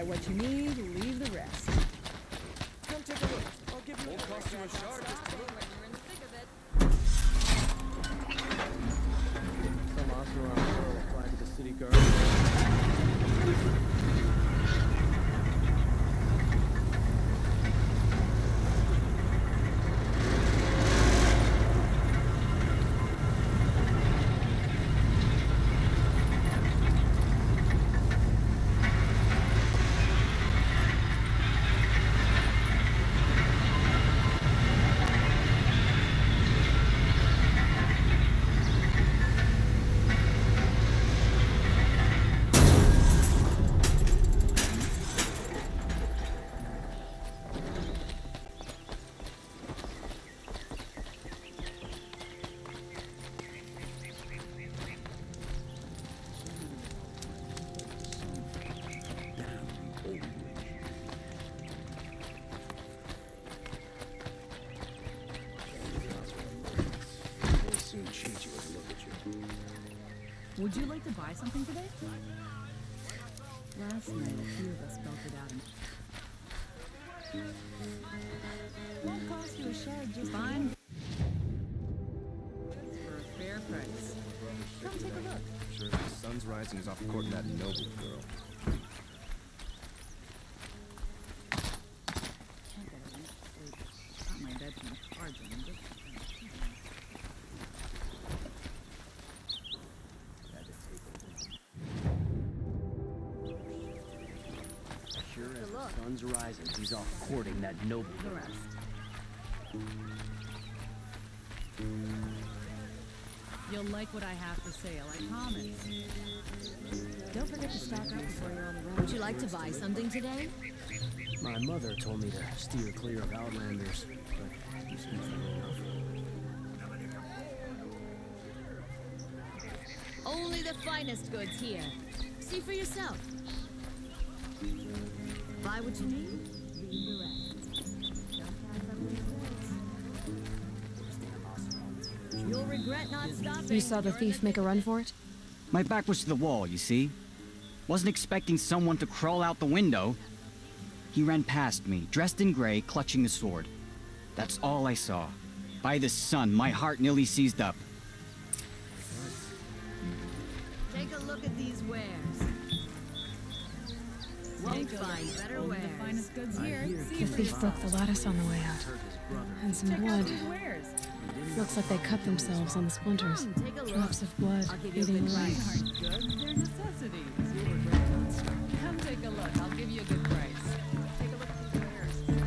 Buy what you need, leave the rest. Come take a look. I'll give you a cost you a shard just to look. When you're in the thick of it. Some Oseram girl applied to the city guard. Would you like to buy something today? Last night, a few of us belted out won't cost you a shard, just fine. For a fair price. Come take a look. Sure, the sun's rising is off courting that noble girl. Can't get it. Got my bed from the cards and I'm just Sun's rising. He's off courting that noble the rest. You'll like what I have to say, I promise. Don't forget to stock up before you're on the road. Would you like to buy something today? My mother told me to steer clear of outlanders, but you seem to know enough. Only the finest goods here. See for yourself. Buy what you need, leave the rest. Don't pass up these goods. You'll regret not stopping. You saw the thief make a run for it? My back was to the wall, you see? Wasn't expecting someone to crawl out the window. He ran past me, dressed in gray, clutching the sword. That's all I saw. By the sun, my heart nearly seized up. Take a look at these wares. Won't find better wares. The finest goods here. The thief broke the lattice on the way out. And some blood. Looks like they cut themselves on the splinters. Take a look. Drops of blood, I'll give you a leading good away. price. Goods, they're necessities. Come take a look. I'll give you a good price. Take a look at these wares.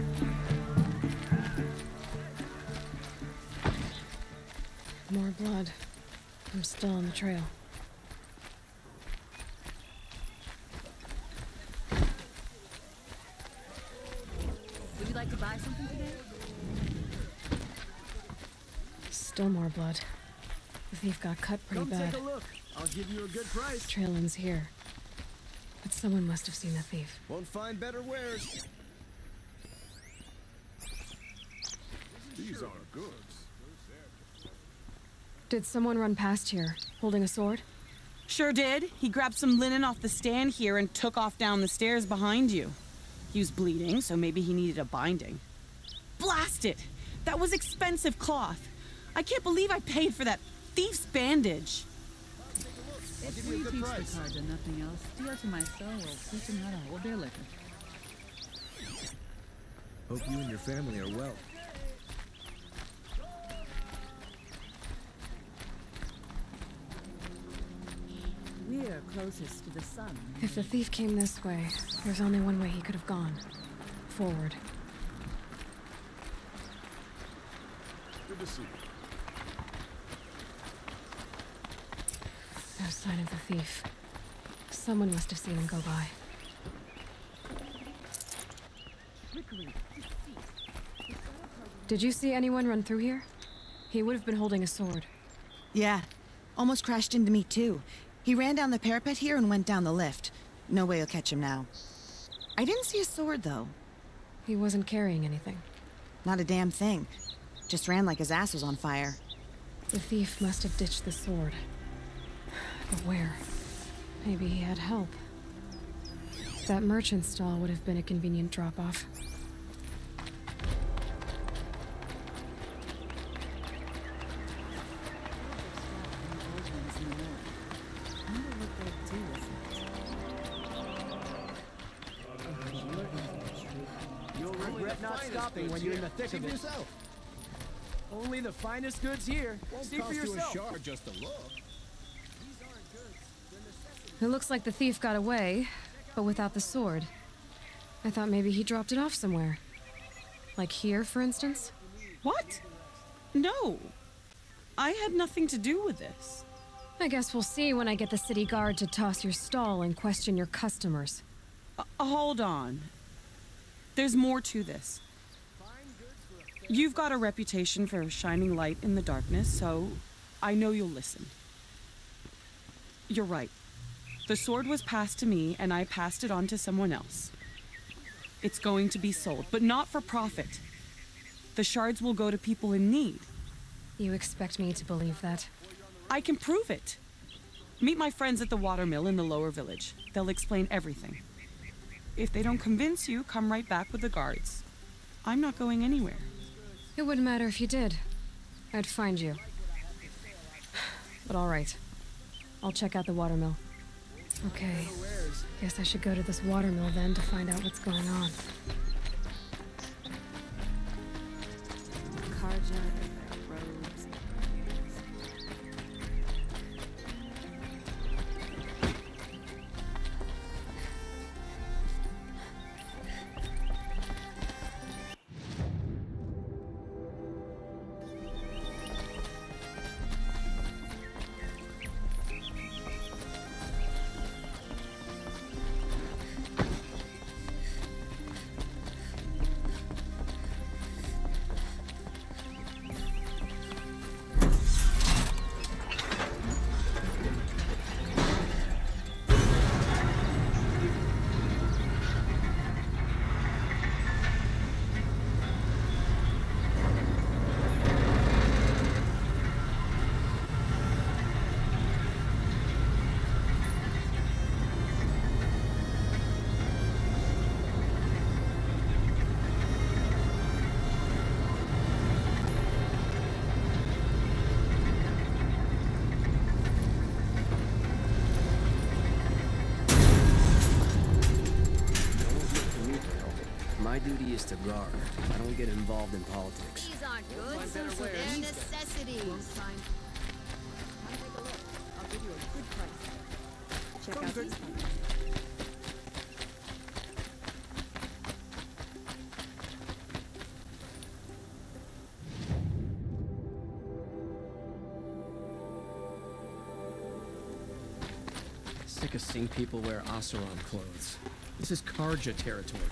More blood. I'm still on the trail. Would you like to buy something today? Still more blood. The thief got cut pretty bad. Take a look. I'll give you a good price. Trail ends here. But someone must have seen the thief. Won't find better wares. These are goods. Did someone run past here, holding a sword? Sure did. He grabbed some linen off the stand here and took off down the stairs behind you. He was bleeding, so maybe he needed a binding. Blast it! That was expensive cloth. I can't believe I paid for that thief's bandage. If we teach the cards and nothing else, steal to my soul will teach them how to hold their liquor. Hope you and your family are well. We're closest to the sun. If the thief came this way, there's only one way he could have gone. Forward. Good to see you. No sign of the thief. Someone must have seen him go by. Did you see anyone run through here? He would have been holding a sword. Yeah. Almost crashed into me, too. He ran down the parapet here and went down the lift. No way you'll catch him now. I didn't see a sword, though. He wasn't carrying anything. Not a damn thing. Just ran like his ass was on fire. The thief must have ditched the sword. But where? Maybe he had help. That merchant stall would have been a convenient drop-off. You'll regret not stopping when you're in the thick of it. Yourself. Only the finest goods here. Won't See for cost you a yourself. shard just to look. It looks like the thief got away, but without the sword. I thought maybe he dropped it off somewhere. Like here, for instance? What? No. I had nothing to do with this. I guess we'll see when I get the city guard to toss your stall and question your customers. Hold on. There's more to this. You've got a reputation for shining light in the darkness, so I know you'll listen. You're right. The sword was passed to me, and I passed it on to someone else. It's going to be sold, but not for profit. The shards will go to people in need. You expect me to believe that? I can prove it. Meet my friends at the watermill in the lower village. They'll explain everything. If they don't convince you, come right back with the guards. I'm not going anywhere. It wouldn't matter if you did. I'd find you. But all right. I'll check out the watermill. Okay. Guess I should go to this watermill then to find out what's going on. Karja and their robes. My duty is to guard. I don't get involved in politics. These aren't goods, they're necessities. I'll give you a good price. Check out these. Sick of seeing people wear Asaron clothes. This is Karja territory.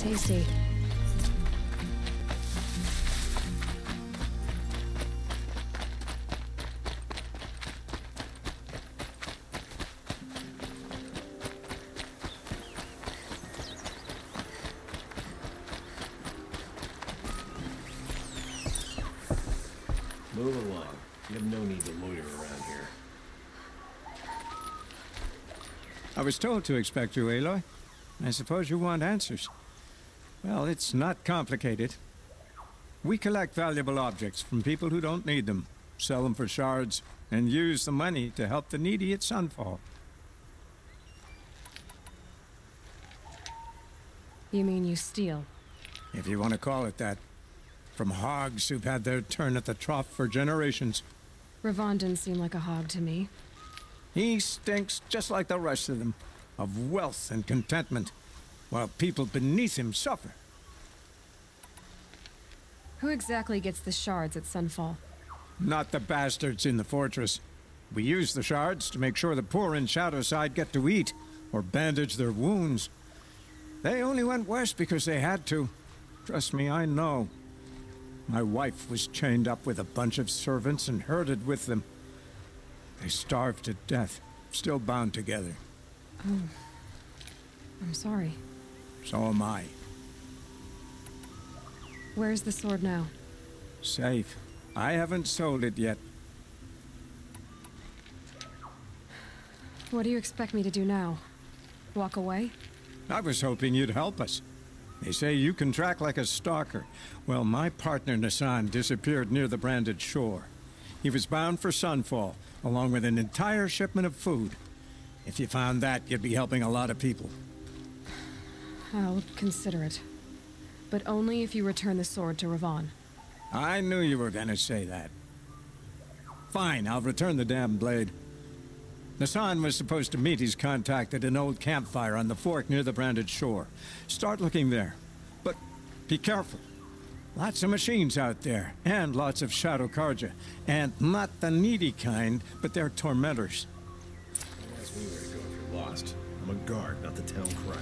tasty. Move along. You have no need to loiter around here. I was told to expect you, Aloy. I suppose you want answers. Well, it's not complicated. We collect valuable objects from people who don't need them, sell them for shards, and use the money to help the needy at Sunfall. You mean you steal? If you want to call it that. From hogs who've had their turn at the trough for generations. Ravon didn't seem like a hog to me. He stinks just like the rest of them, of wealth and contentment, while people beneath him suffer. Who exactly gets the shards at Sunfall? Not the bastards in the fortress. We use the shards to make sure the poor in Shadowside get to eat, or bandage their wounds. They only went west because they had to. Trust me, I know. My wife was chained up with a bunch of servants and herded with them. They starved to death, still bound together. Oh. I'm sorry. So am I. Where's the sword now? Safe. I haven't sold it yet. What do you expect me to do now? Walk away? I was hoping you'd help us. They say you can track like a stalker. Well, my partner Nassan disappeared near the branded shore. He was bound for Sunfall, along with an entire shipment of food. If you found that, you'd be helping a lot of people. I'll consider it. But only if you return the sword to Ravon. I knew you were gonna say that. Fine, I'll return the damn blade. Nassan was supposed to meet his contact at an old campfire on the fork near the branded shore. Start looking there. But be careful. Lots of machines out there, and lots of Shadow Karja. And not the needy kind, but they're tormentors. Ask me where to go if you're lost. I'm a guard, not the town crier.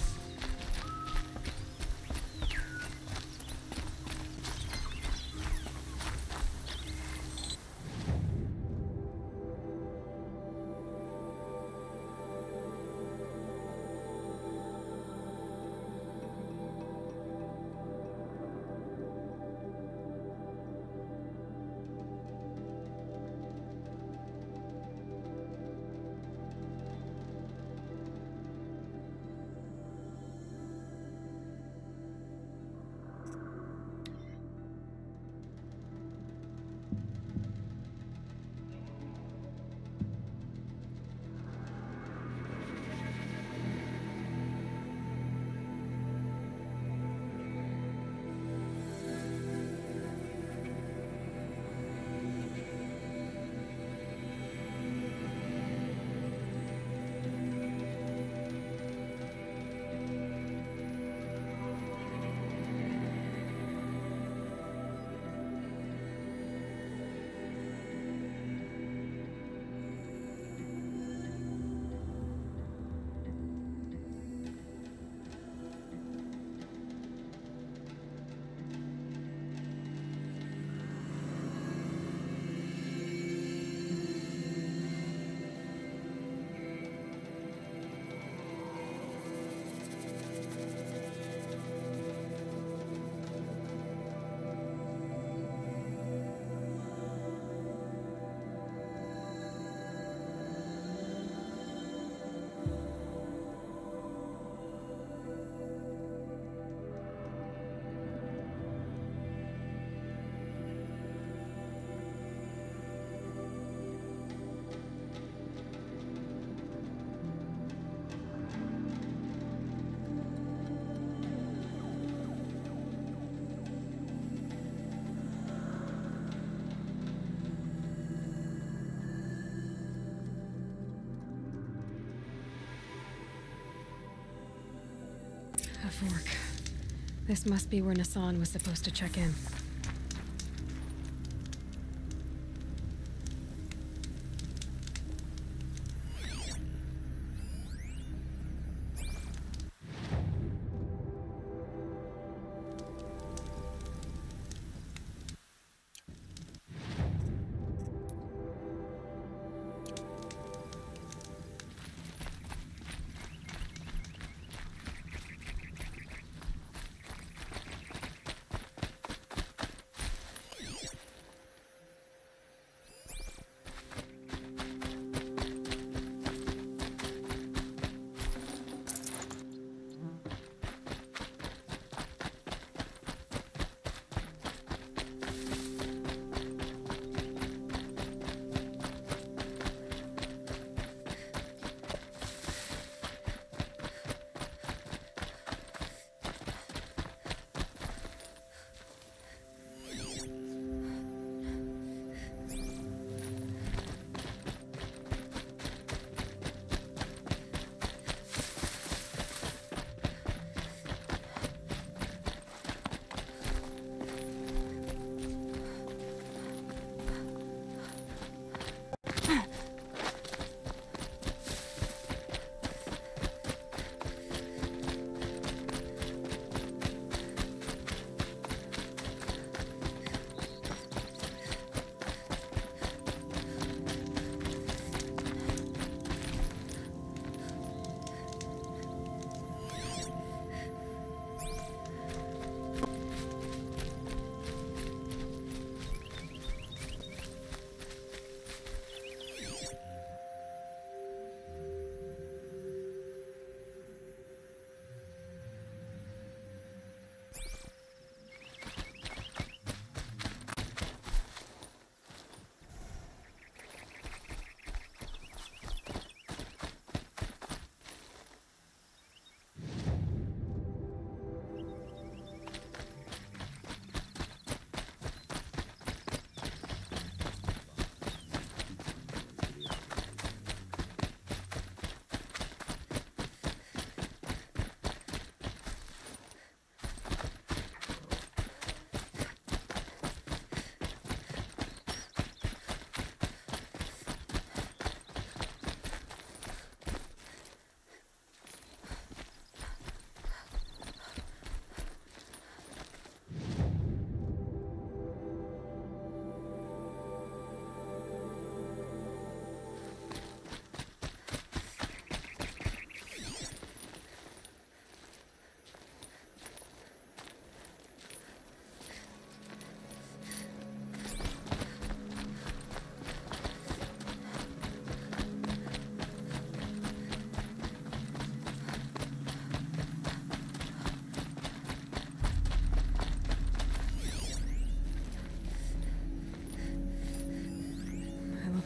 A fork. This must be where Nassan was supposed to check in.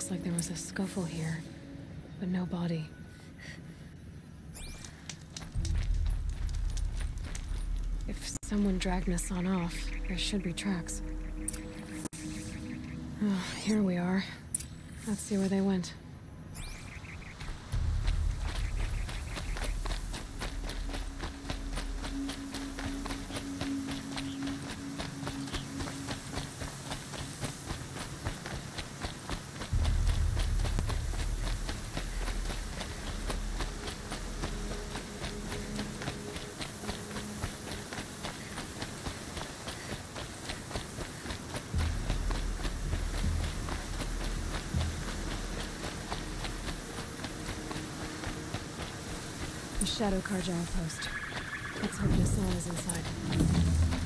Looks like there was a scuffle here, but no body. If someone dragged Miss Son off, there should be tracks. Oh, here we are. Let's see where they went. The Shadow Carja outpost. Let's hope Nassan is inside.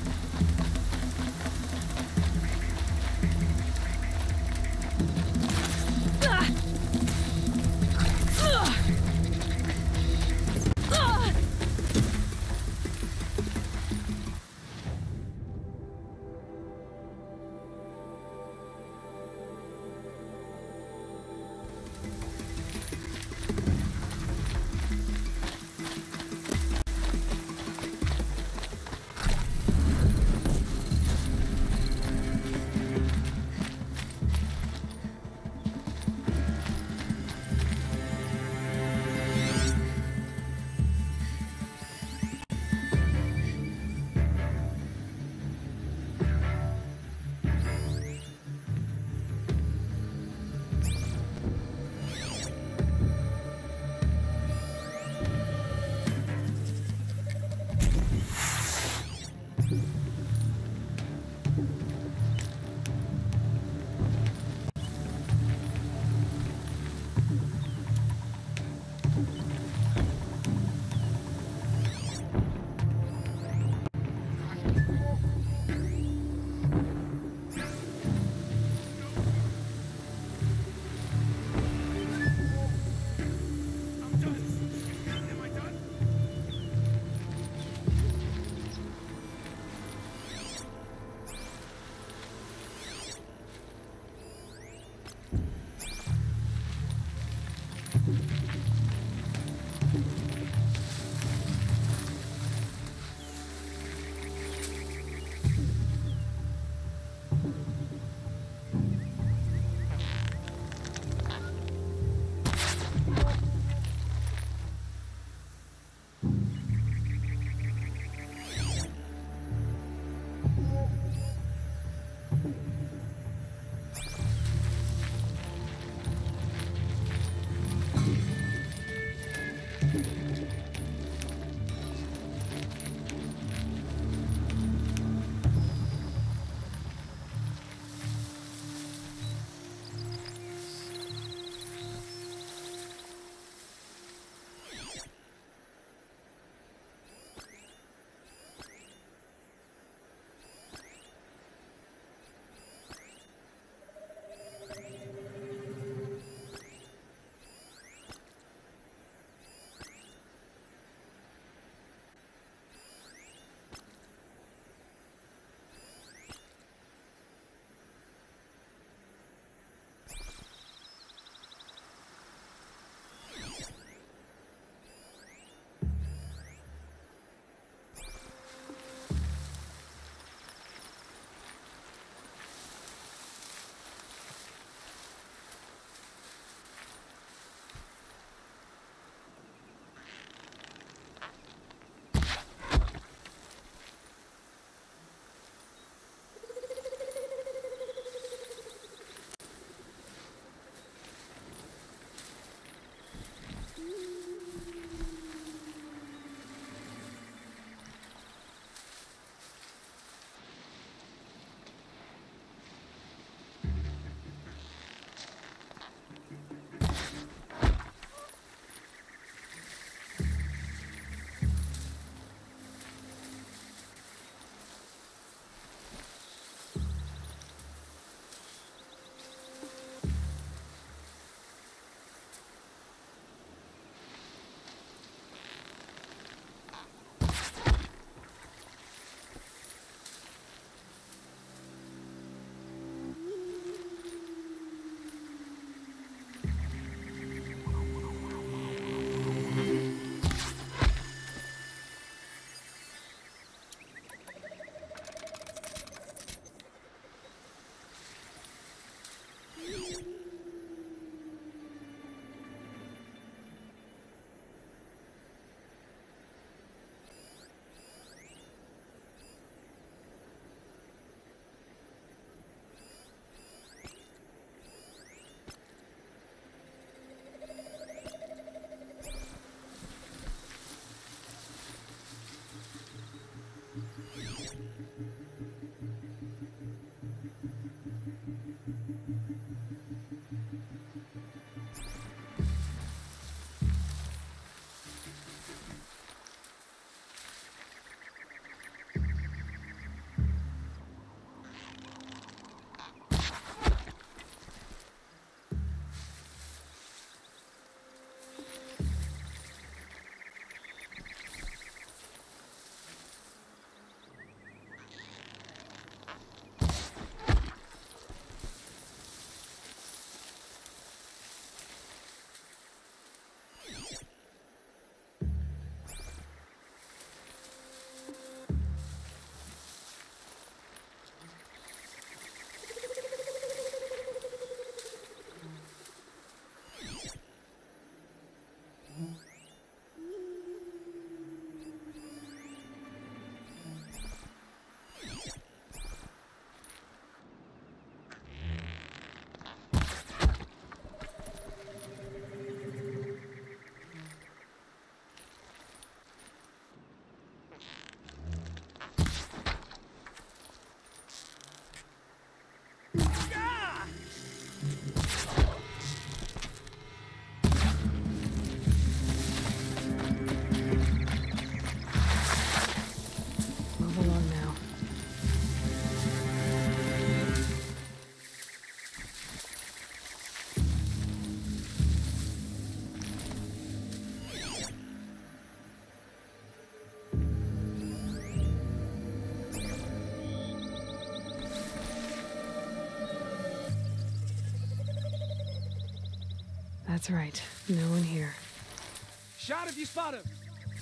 That's right. No one here. Shot if you spot him.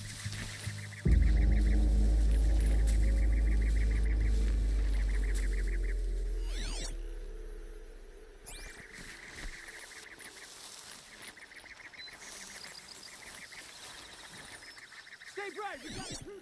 Stay bright. We got intruders.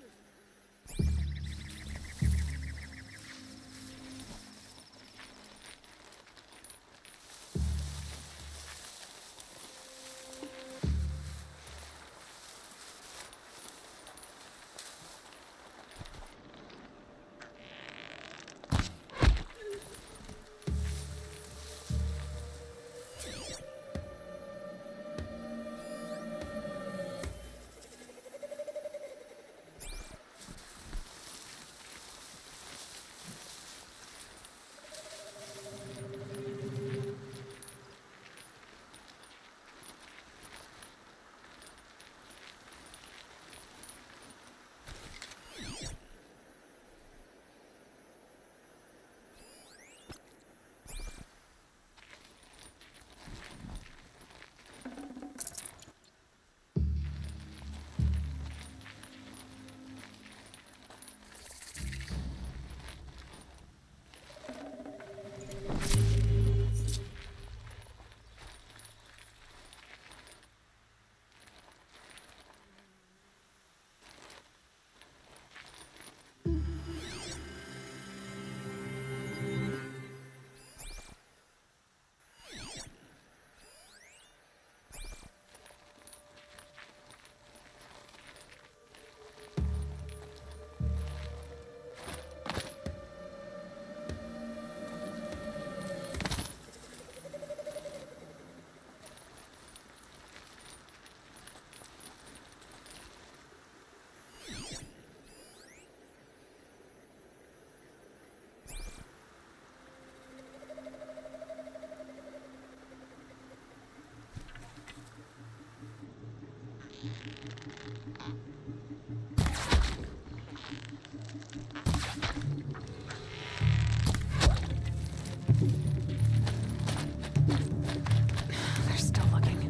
They're still looking.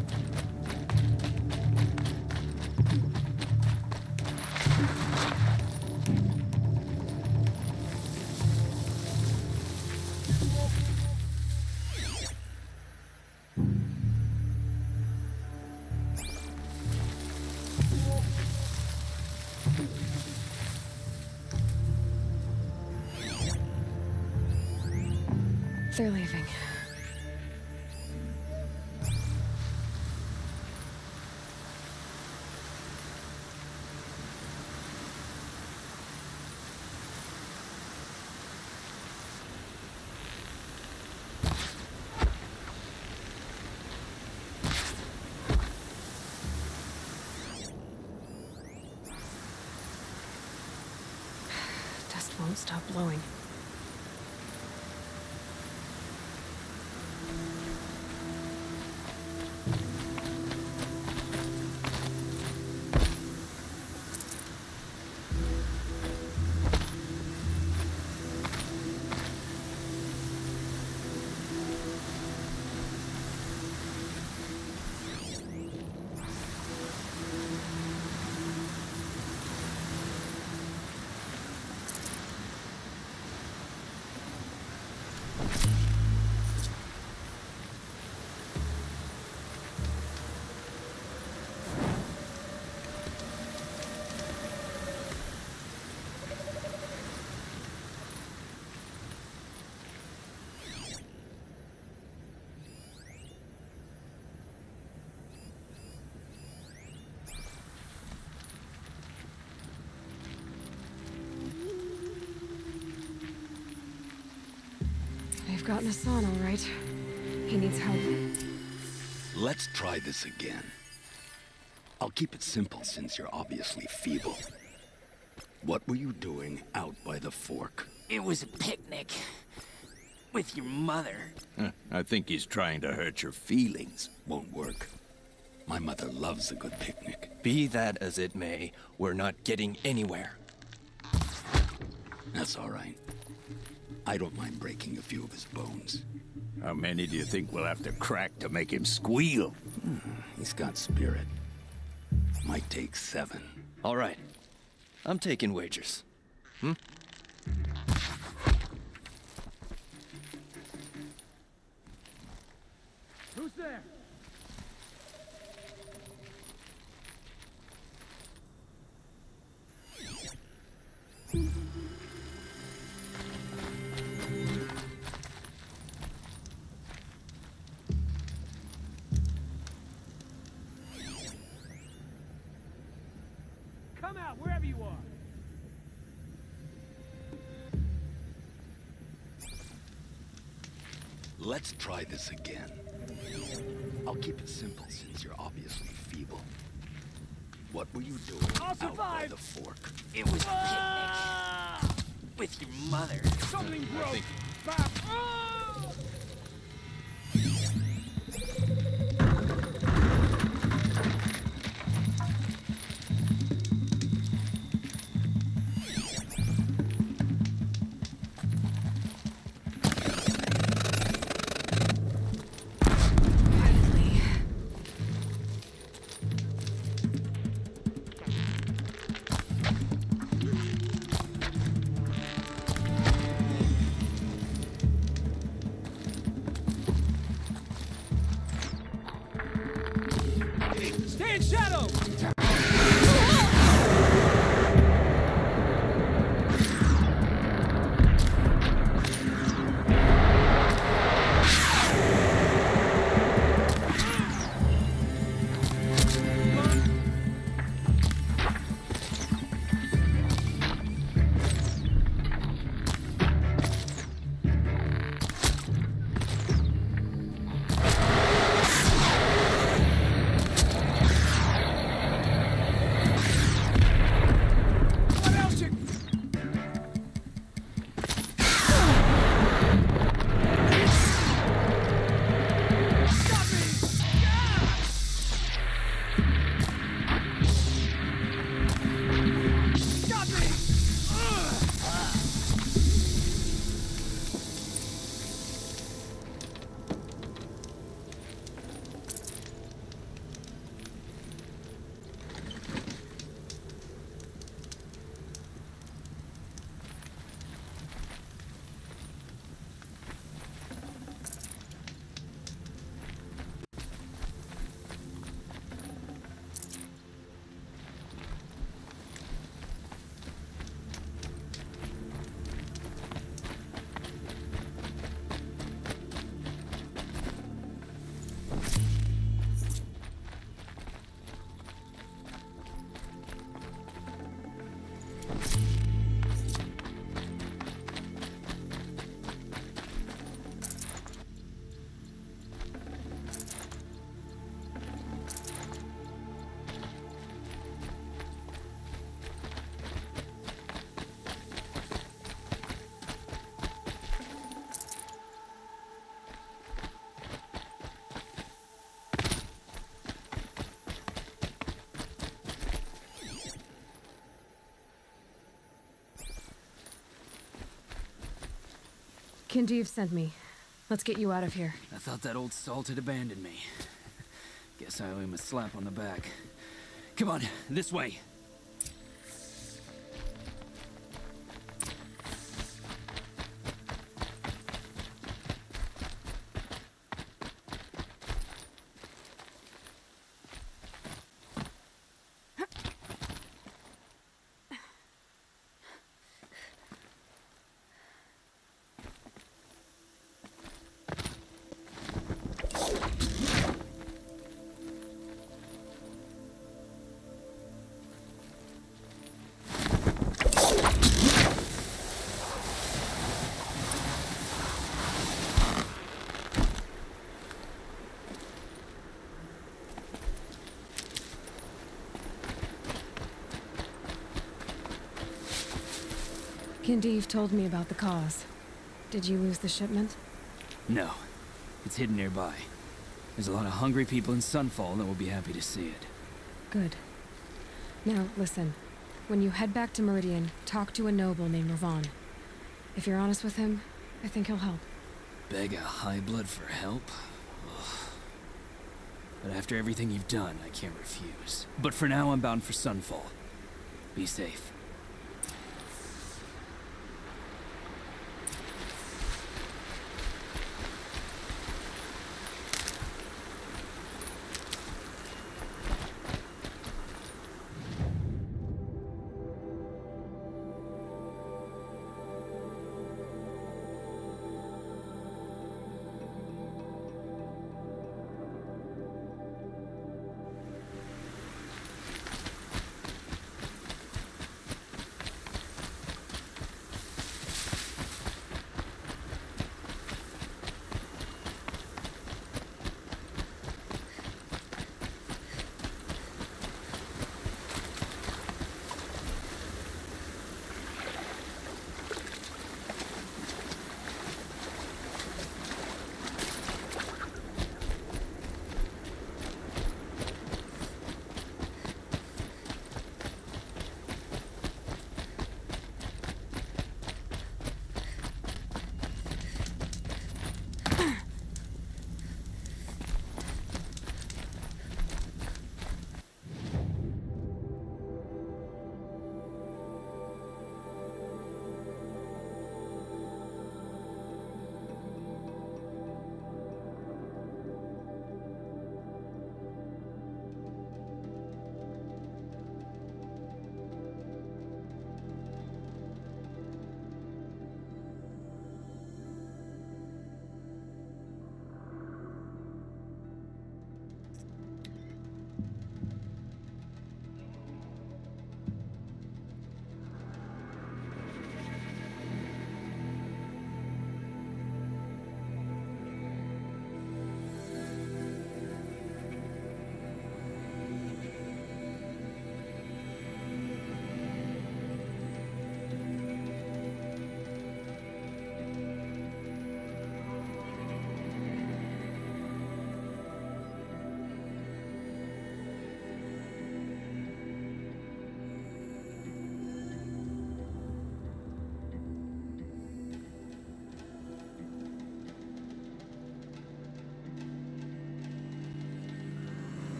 They're leaving. Dust won't stop blowing. They've gotten Hassan, all right. He needs help. Let's try this again. I'll keep it simple since you're obviously feeble. What were you doing out by the fork? It was a picnic. With your mother. I think he's trying to hurt your feelings. Won't work. My mother loves a good picnic. Be that as it may, we're not getting anywhere. That's all right. I don't mind breaking a few of his bones. How many do you think we'll have to crack to make him squeal? He's got spirit. Might take 7. All right. I'm taking wagers. Who's there? Come out, wherever you are. Let's try this again. I'll keep it simple since you're obviously feeble. What were you doing out by the fork? It was picnic. With your mother. Something broke. Stay in shadow! Kindev sent me. Let's get you out of here. I thought that old salt had abandoned me. Guess I owe him a slap on the back. Come on, this way. Kindev told me about the cause. Did you lose the shipment? No. It's hidden nearby. There's a lot of hungry people in Sunfall that will be happy to see it. Good. Now, listen. When you head back to Meridian, talk to a noble named Ravon. If you're honest with him, I think he'll help. Beg a high blood for help? Ugh. But after everything you've done, I can't refuse. But for now, I'm bound for Sunfall. Be safe.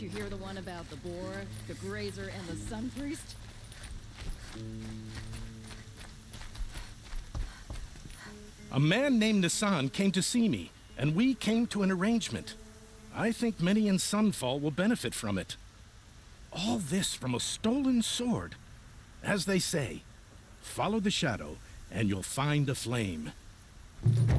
you hear the one about the boar, the grazer, and the sun priest? A man named Nissan came to see me, and we came to an arrangement. I think many in Sunfall will benefit from it. All this from a stolen sword. As they say, follow the shadow, and you'll find a flame.